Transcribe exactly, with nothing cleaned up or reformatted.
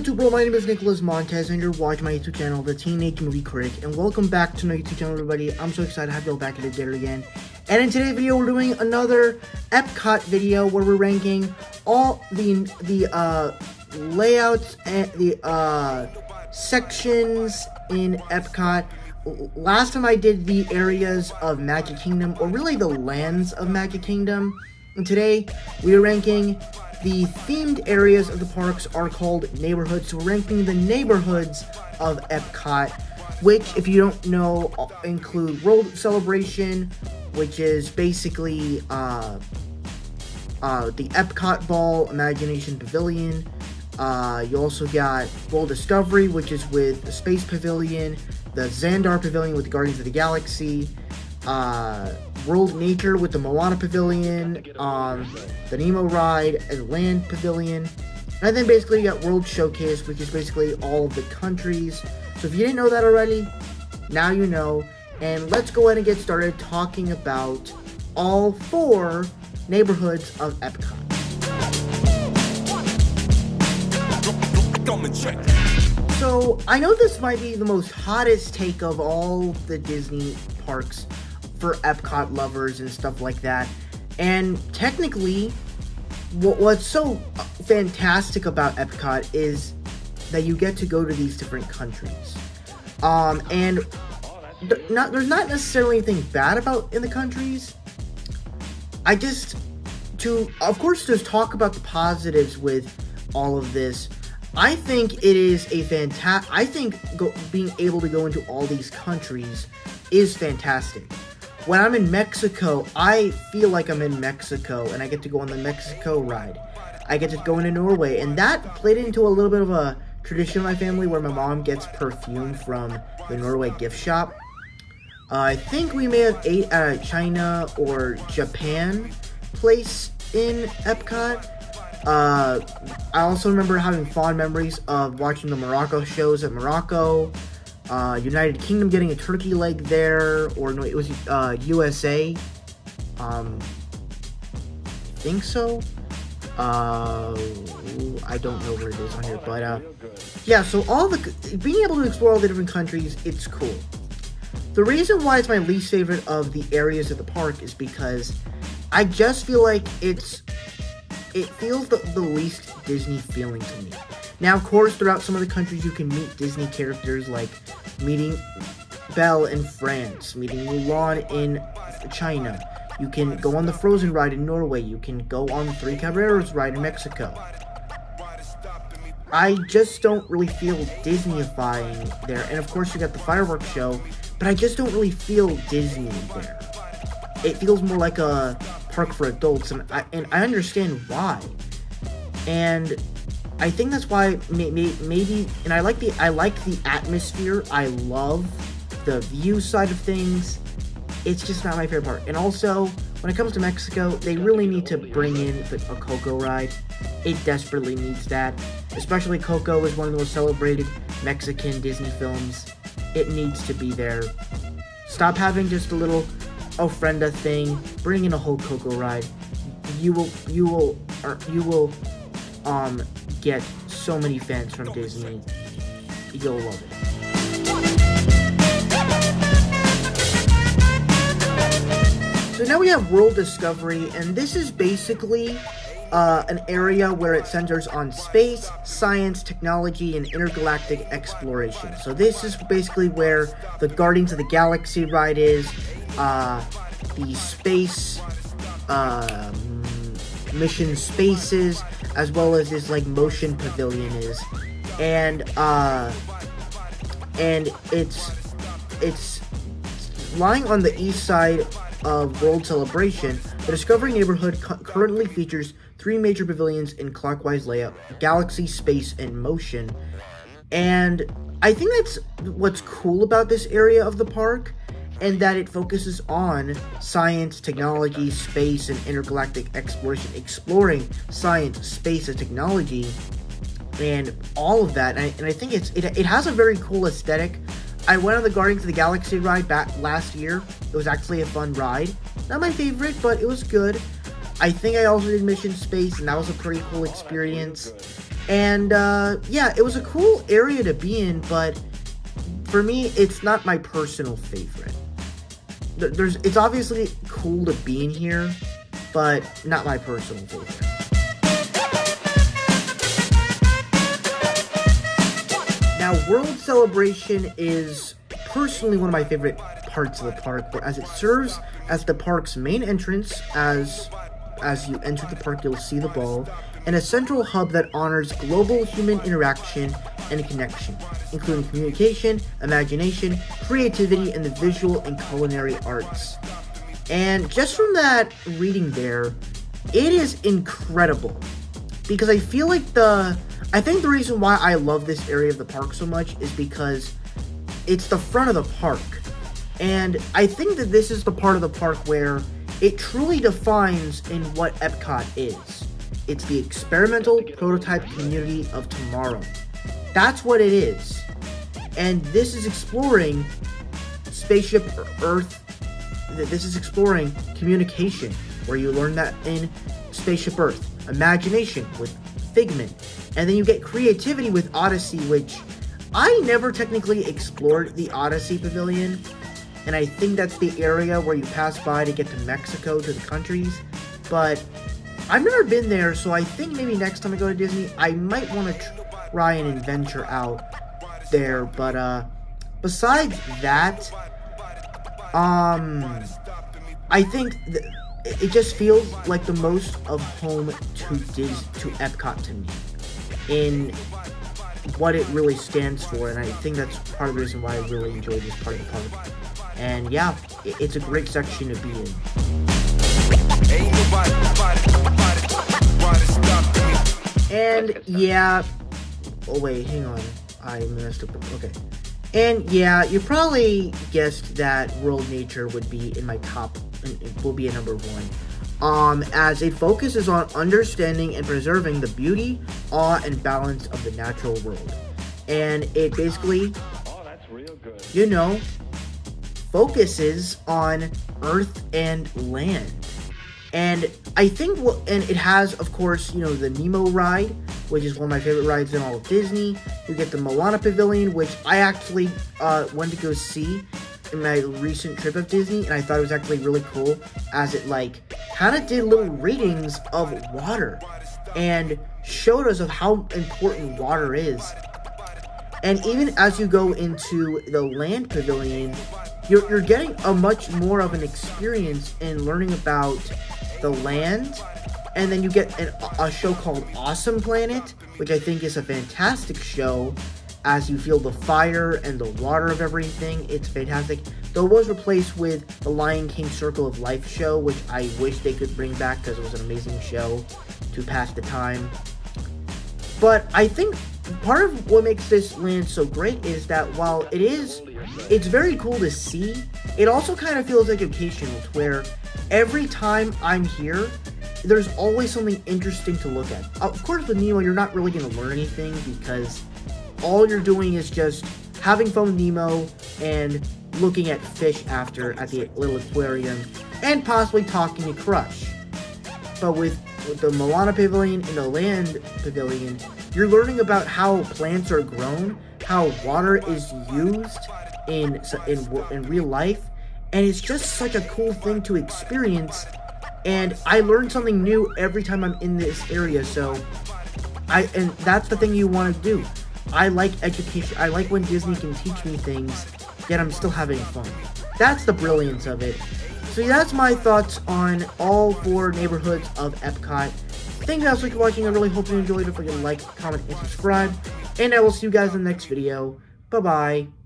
YouTube world, my name is Nicholas Montez and you're watching my YouTube channel, The Teenage Movie Critic, and welcome back to my YouTube channel, everybody. I'm so excited to have you all back in the day again. And in today's video, we're doing another Epcot video where we're ranking all the the uh, layouts and the uh, sections in Epcot. Last time I did the areas of Magic Kingdom, or really the lands of Magic Kingdom. And today, we are ranking the themed areas of the parks are called neighborhoods. So we're ranking the neighborhoods of Epcot, which, if you don't know, include World Celebration, which is basically uh, uh, the Epcot Ball Imagination Pavilion. Uh, you also got World Discovery, which is with the Space Pavilion, the Xandar Pavilion with the Guardians of the Galaxy, uh, World Nature with the Moana Pavilion, um, the Nemo Ride, and Land Pavilion. And then basically you got World Showcase, which is basically all of the countries. So if you didn't know that already, now you know. And let's go ahead and get started talking about all four neighborhoods of Epcot. So, I know this might be the most hottest take of all the Disney parks for Epcot lovers and stuff like that. And technically, what's so fantastic about Epcot is that you get to go to these different countries. Um, and th not, there's not necessarily anything bad about in the countries. I just, to, of course, there's talk about the positives with all of this. I think it is a fantastic, I think go, being able to go into all these countries is fantastic. When I'm in Mexico, I feel like I'm in Mexico, and I get to go on the Mexico ride. I get to go into Norway, and that played into a little bit of a tradition in my family where my mom gets perfume from the Norway gift shop. Uh, I think we may have ate at a China or Japan place in Epcot. Uh, I also remember having fond memories of watching the Morocco shows at Morocco. Uh, United Kingdom getting a turkey leg there, or no, it was uh, U S A. Um, I think so. Uh, I don't know where it is on here, but uh, yeah. So all the being able to explore all the different countries, it's cool. The reason why it's my least favorite of the areas of the park is because I just feel like it's. It feels the, the least Disney feeling to me. Now, of course, throughout some of the countries, you can meet Disney characters, like meeting Belle in France, meeting Mulan in China. You can go on the Frozen ride in Norway. You can go on the Three Caballeros ride in Mexico. I just don't really feel Disneyifying there. And, of course, you got the fireworks show, but I just don't really feel Disney there. It feels more like a park for adults, and I and I understand why. And I think that's why may, may, maybe, and I like the I like the atmosphere. I love the view side of things. It's just not my favorite part. And also, when it comes to Mexico, they really need to bring in the, a Coco ride. It desperately needs that. Especially Coco is one of the most celebrated Mexican Disney films. It needs to be there. Stop having just a little Ofrenda thing. Bring in a whole Coco ride. You will, you will, or you will, um, get so many fans from Disney. You'll love it. So now we have World Discovery, and this is basically uh, an area where it centers on space, science, technology, and intergalactic exploration. So this is basically where the Guardians of the Galaxy ride is. Uh, the space, uh, mission spaces, as well as this, like, motion pavilion is, and, uh, and it's, it's lying on the east side of World Celebration. The Discovery neighborhood cu currently features three major pavilions in clockwise layout: Galaxy, Space, and Motion, and I think that's what's cool about this area of the park, and that it focuses on science, technology, space, and intergalactic exploration, exploring science, space, and technology, and all of that. And I, and I think it's it, it has a very cool aesthetic. I went on the Guardians of the Galaxy ride back last year. It was actually a fun ride. Not my favorite, but it was good. I think I also did Mission Space, and that was a pretty cool experience. And uh, yeah, it was a cool area to be in, but for me, it's not my personal favorite. There's, it's obviously cool to be in here, but not my personal favorite. Now, World Celebration is personally one of my favorite parts of the park, as it serves as the park's main entrance. As as you enter the park, you'll see the ball, and a central hub that honors global human interaction and connection, including communication, imagination, creativity, and the visual and culinary arts. And just from that reading there, it is incredible, because I feel like the, I think the reason why I love this area of the park so much is because it's the front of the park. And I think that this is the part of the park where it truly defines in what Epcot is. It's the experimental prototype community of tomorrow. That's what it is. And this is exploring Spaceship Earth. This is exploring communication, where you learn that in Spaceship Earth. Imagination with Figment. And then you get creativity with Odyssey, which I never technically explored the Odyssey Pavilion. And I think that's the area where you pass by to get to Mexico, to the countries. But I've never been there, so I think maybe next time I go to Disney, I might want to try and adventure out there. But uh, besides that, um, I think th it just feels like the most of home to Dis to Epcot to me, in what it really stands for. And I think that's part of the reason why I really enjoy this part of the park. And yeah, it, it's a great section to be in. And yeah, oh wait, hang on, I messed up, okay. And yeah, you probably guessed that World Nature would be in my top, it will be a number one. Um, as it focuses on understanding and preserving the beauty, awe, and balance of the natural world. And it basically, oh, that's real good. You know, focuses on Earth and land. And I think, what, and it has, of course, you know, the Nemo ride, which is one of my favorite rides in all of Disney. You get the Moana Pavilion, which I actually uh, went to go see in my recent trip of Disney, and I thought it was actually really cool, as it, like, kind of did little readings of water, and showed us of how important water is. And even as you go into the Land Pavilion, you're, you're getting a much more of an experience in learning about the land. And then you get an, a show called Awesome Planet, which I think is a fantastic show, as you feel the fire and the water of everything. It's fantastic. Though it was replaced with the Lion King Circle of Life show, which I wish they could bring back because it was an amazing show to pass the time. But I think part of what makes this land so great is that while it is, it's very cool to see, it also kind of feels like educational, to where every time I'm here, there's always something interesting to look at. Of course, with Nemo, you're not really going to learn anything, because all you're doing is just having fun with Nemo and looking at fish after at the little aquarium, and possibly talking to Crush. But with, with the Moana Pavilion and the Land Pavilion, you're learning about how plants are grown, how water is used in, in, in real life, and it's just such a cool thing to experience. And I learn something new every time I'm in this area, so I and that's the thing you want to do. I like education. I like when Disney can teach me things, yet I'm still having fun. That's the brilliance of it. So yeah, that's my thoughts on all four neighborhoods of Epcot. Thank you guys so much for watching. I really hope you enjoyed. Don't forget to like, comment, and subscribe. And I will see you guys in the next video. Bye-bye.